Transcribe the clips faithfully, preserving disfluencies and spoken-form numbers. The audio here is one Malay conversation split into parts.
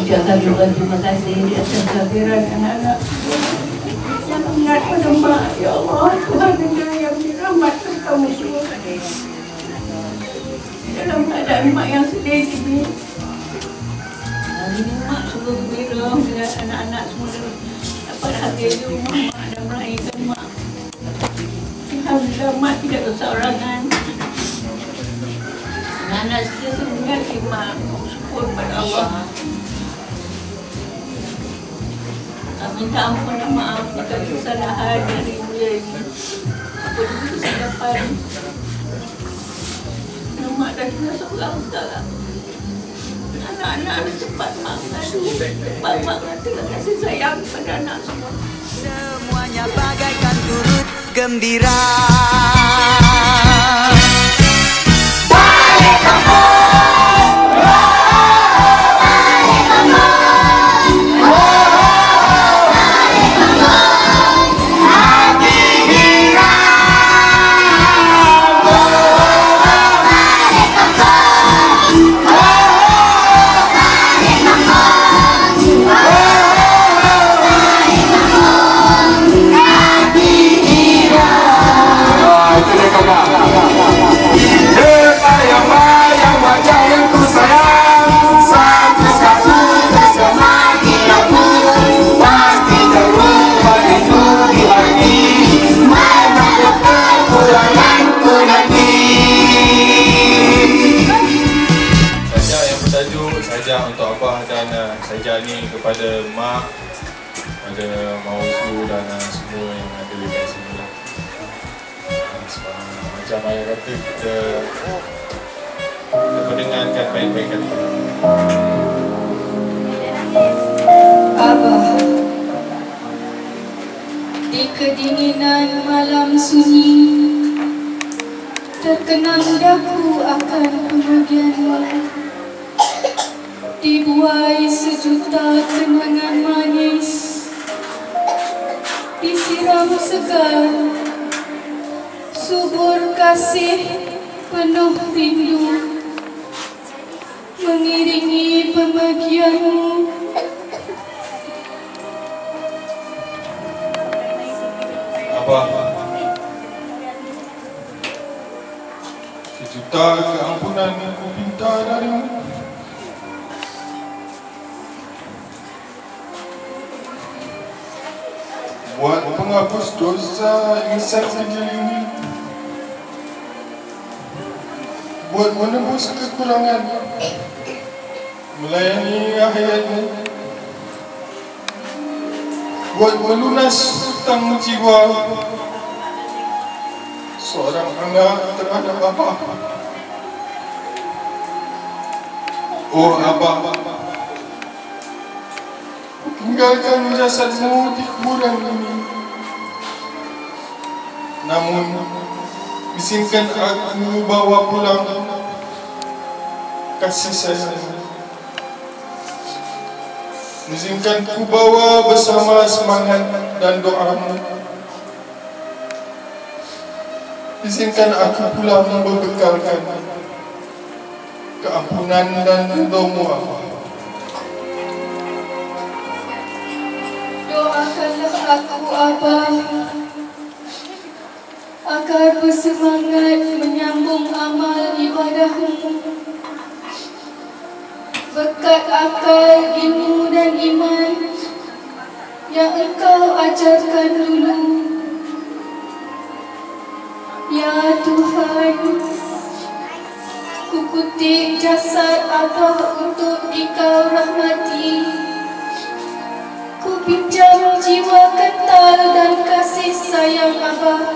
ucapkan juga terima kasih di atas kehadiran anak-anak yang ingat pada mak. Ya Allah, Tuhan yang dirahmat kamu semua. Dalam keadaan mak yang sedih ini, hari ini mak sungguh gembira bila anak-anak semua dapat hadir di rumah mak dan meraihkan mak. Alhamdulillah mak tidak keseorangan. Anak saya sebenarnya mak syukur pada Allah. Minta ampun dan maaf jika kesalahan dari mulia ini. Apa juga kesilapan. Mak dah tinggal seorang sekarang. Anak-anak ada cepat makan. Cepat makan dengan kasih sayang pada anak semua. Semuanya bagaikan turut gembira. Balik kampung, balik kampung. Untuk Abah dan uh, Saja ni kepada mak, kepada Mauzu dan uh, semua yang ada di sini lah. Uh, macam ayah kata, kita, kita mendengarkan baik-baik kata. Abah, di kedinginan malam sunyi, terkenang daku akan kemudianmu. Dibuai sejuta kenangan manis, disiram segar, subur kasih penuh rindu, mengiringi pemergianmu. Abah, sejuta keampunan ku minta darimu. Buat penghapus dosa insan sendiri, buat menembus kekurangan, melayani akhiratmu, buat melunas hutang jiwa seorang anak terhadap bapa. Oh Abah, tinggalkan jasadmu di kuburan ini. Namun, izinkan aku bawa pulang kasih sayang. Izinkan ku bawa bersama semangat dan doamu. Izinkan aku pulang membekalkan keampunan dan ridhamu, Abah. Doakanlah aku, Abah, agar bersemangat menyambung amal ibadahmu. Berkat akal, ilmu dan iman yang engkau ajarkan dulu. Ya Tuhan, ku kutip jasad Abah untuk dikau rahmati. Ku pinjam jiwa kental dan kasih sayang Abah.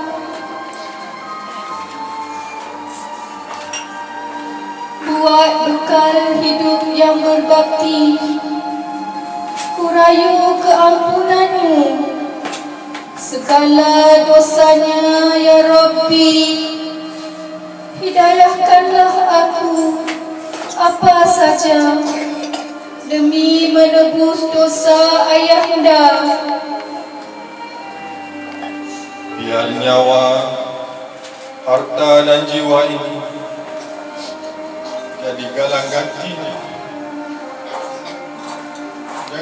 Buat bekal hidup yang berbakti. Ku rayu keampunanmu segala dosanya, ya Rabbi. Hidayahkanlah aku apa saja demi menebus dosa ayahanda. Biar nyawa, harta dan jiwa ini jadi galang gantinya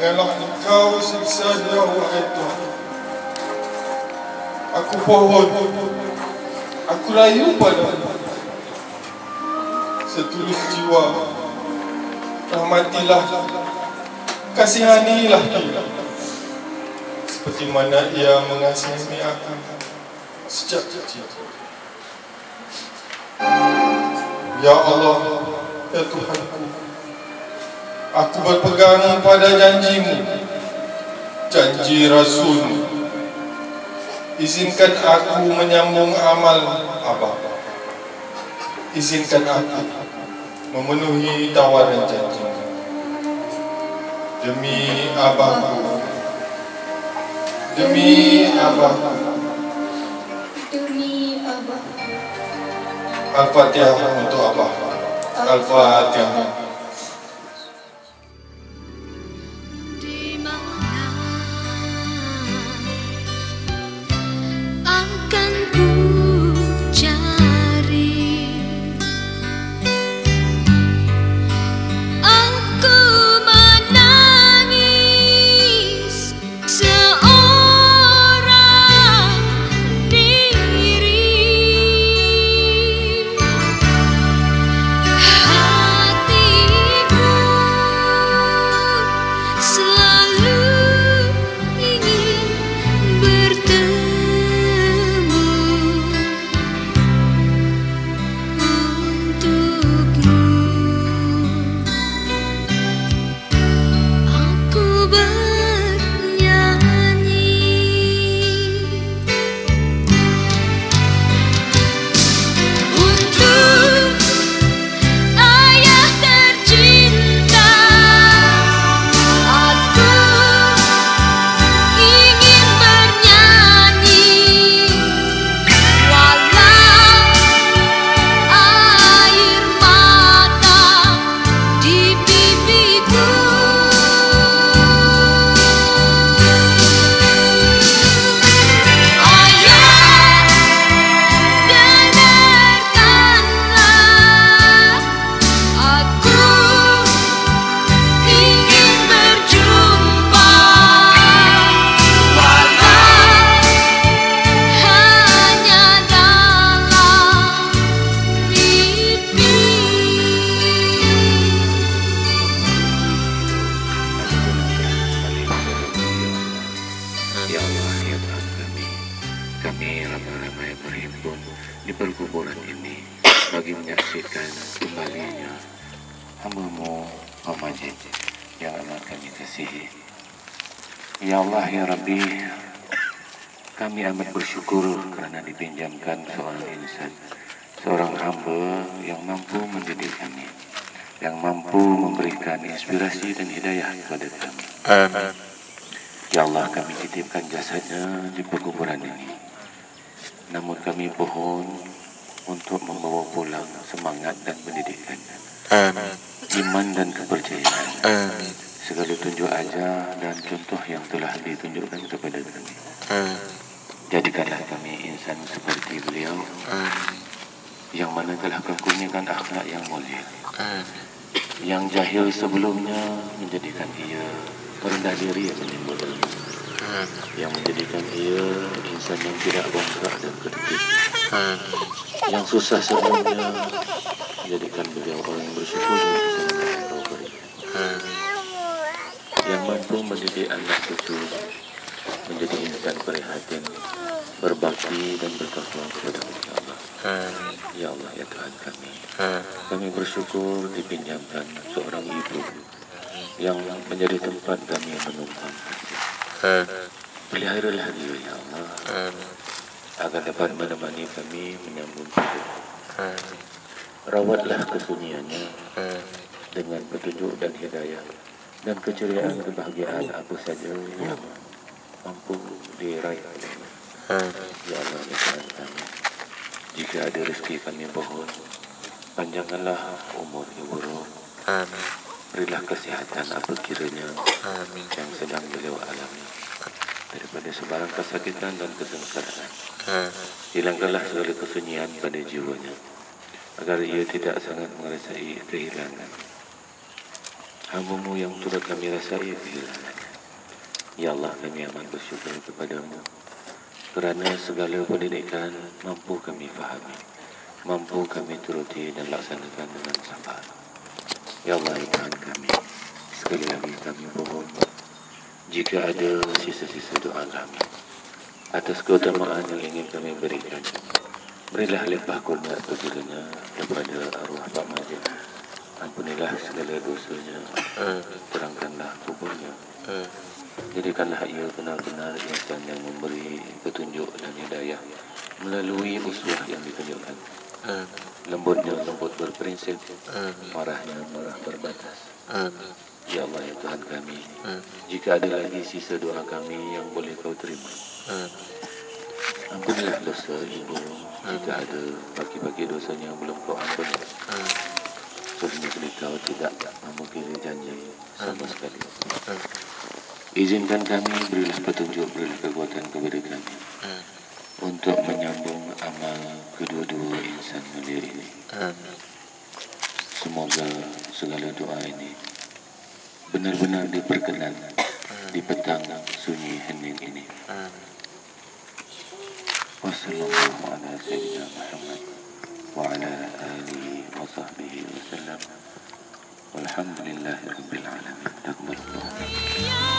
janganlah Engkau siksa dia, wahai Tuhan. Aku pohon, aku rayu padamu. Setulus jiwa, rahmatilah, kasihanilah dia, seperti mana ia mengasihi aku sejak kecil. Ya Allah, ya Tuhanku, aku berpegang pada janjimu, janji Rasul. Izinkan aku menyambung amal Abah. Izinkan aku memenuhi tawaran janji. Demi Abahku, demi Abahku, demi Abah. Al-Fatihah untuk Abah. Al-Fatihah. Di mana akan ku cari? Aku menangis seorang diri. Hatiku selalu ingin bertemu untukmu. Aku bernyanyi untuk ayah tercinta. Aku ingin bernyanyi walau air mata di pipiku. Ayah, dengarkanlah, aku ingin berjumpa walau hanya dalam mimpi. Ya Allah, ya Tuhan kami, kami ramai-ramai berhimpun di perkuburan ini bagi menyaksikan kembalinya hamba-Mu Muhammad yang amat kami kasihi. Ya Allah, ya Rabbi, kami amat bersyukur kerana dipinjamkan seorang insan, seorang hamba yang mampu mendidik kami, yang mampu memberikan inspirasi dan hidayah kepada kami. Amin. Ya Allah, kami titipkan jasadnya di perkuburan ini. Namun kami mohon untuk membawa pulang semangat dan pendidikan, Amin. iman dan kepercayaan, Amin. segala tunjuk ajar dan contoh yang telah ditunjukkan kepada kami. Amin. Jadikanlah kami insan seperti beliau, Amin. yang mana telah mengkurniakan akhlak yang mulia, Amin. yang jahil sebelumnya menjadikan ia merendah diri yang menimbul ilmu, yang menjadikan ia insan yang tidak bongkar dan kedekut, yang susah sebelumnya menjadikan beliau orang yang bersyukur dengan kesenangan yang kau berikan, yang mampu mendidik anak cucu menjadi insan prihatin, berbakti dan bertakwa kepada Allah. Ya Allah, ya Tuhan kami, kami bersyukur dipinjamkan seorang ibu yang menjadi tempat kami menumpang kasih. Peliharalah dia, ya Allah, agar dapat menemani kami menyambung hidup. Rawatlah kesunyiannya dengan petunjuk dan hidayah dan keceriaan kebahagiaan apa saja yang mampu diraih olehnya. Ya Allah, ya Tuhan kami, jika ada rezeki kami mohon, panjangkanlah umur ibu roh. Berilah kesihatan apa kiranya yang sedang beliau alami, daripada sebarang kesakitan dan kesengsaraan. Hilangkanlah segala kesunyian pada jiwanya, agar ia tidak sangat merasai kehilangan hamba-Mu yang turut kami rasai kehilangannya. Ya Allah, kami amat bersyukur kepadamu kerana segala pendidikan mampu kami fahami, mampu kami turuti dan laksanakan dengan sabar. Ya Allah, ya Tuhan kami, sekali lagi kami mohon, jika ada sisa-sisa doa kami atas keutamaan yang ingin kami berikan, berilah limpah kurnia kepada kepada arwah Pak Majid. Ampunilah segala dosanya, terangkanlah kuburnya, jadikanlah ia benar-benar insan yang memberi petunjuk dan hidayah melalui uswah yang ditunjukkan. Lembutnya lembut berprinsip, marahnya marah berbatas. Ya Allah, ya Tuhan kami, jika ada lagi sisa doa kami yang boleh Kau terima, ampunilah dosa ibu. Jika ada bagi-bagi dosanya yang belum Kau ampuni, sesungguhnya beliau tidak memungkiri janji sama sekali. Izinkan kami, berilah petunjuk, berilah kekuatan kepada kami untuk menyambung amal kedua-dua insan mulia ini. Semoga segala doa ini benar-benar diperkenan di petang sunyi hening ini. Wassalamualaikum warahmatullahi wabarakatuh. وعلى آله وصحبه وسلم والحمد لله رب العالمين. تقبل الله.